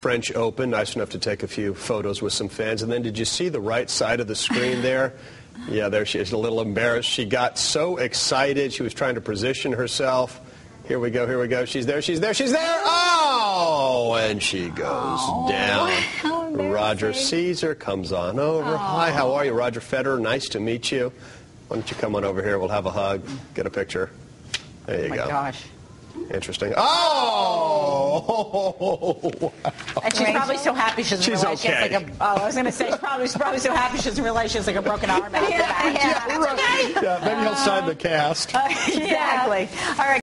French Open. Nice enough to take a few photos with some fans. And then did you see the right side of the screen there? Yeah, there she is, a little embarrassed. She got so excited. She was trying to position herself. Here we go, here we go. She's there, she's there, she's there. Oh, and she goes down. Roger Caesar comes on over. Hi, how are you? Roger Federer, nice to meet you. Why don't you come on over here? We'll have a hug, get a picture. There you go. Oh, my gosh. Interesting. Oh! And she's probably so happy she doesn't realize she has like a... Oh, I was going to say, she's probably so happy she doesn't realize she has like a broken arm. Yeah, maybe he'll sign the cast. Exactly. All right.